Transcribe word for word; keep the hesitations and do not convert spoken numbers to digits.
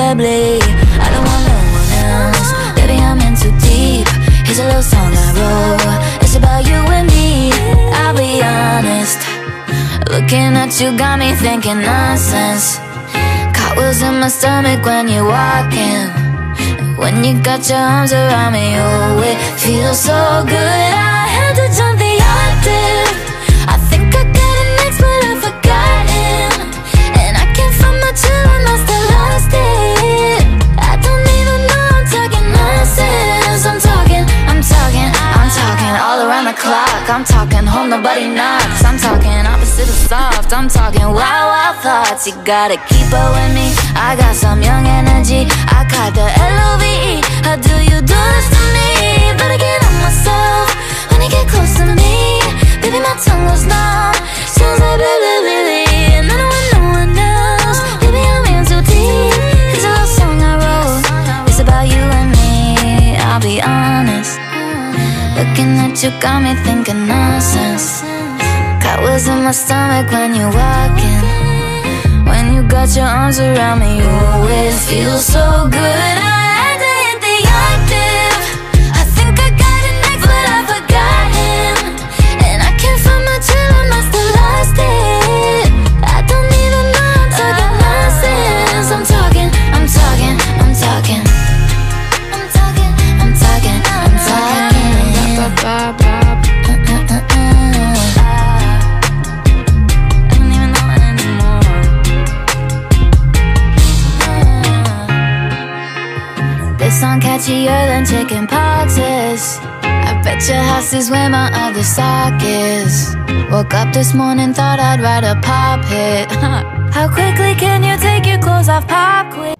bleh, blee. I don't want no one else, baby, I'm in too deep. Here's a little song I wrote, it's about you and me. I'll be honest, looking at you got me thinking nonsense. Cartwheels in my stomach when you're walking. When you got your arms around me, oh, it feels so good. I had to jump the octave. I think I got it next, but I've forgotten. And I can't find my chill and I still lost it. I don't even know I'm talking nonsense. I'm talking, I'm talking, I'm talking all around the clock. I'm talking home, nobody knocks. I'm talking opposite of soft. I'm talking wild, wild thoughts. You gotta keep up with me, I got some young energy. I caught the L O V E. How do you do this to me? Better get on myself when you get close to me. Baby, my tongue goes numb, sounds like bleh, bleh, bleh, bleh. And I don't want no one else, baby, I'm in too deep. Here's a little song I wrote, it's about you and me. I'll be honest, looking at you got me thinking nonsense. Cartwheels in my stomach when you're walking. When you got your arms around me, you always feel so good. I had to hit the octave. I think I got it next, but I've forgotten. And I can't find my chill and I still lost it. I don't even know I'm talking nonsense. I'm talking, I'm talking, I'm talking, I'm talking, I'm talking, I'm talking. This song catchier than chicken poxes. I bet your house is where my other sock is. Woke up this morning, thought I'd write a pop hit. How quickly can you take your clothes off pop quick?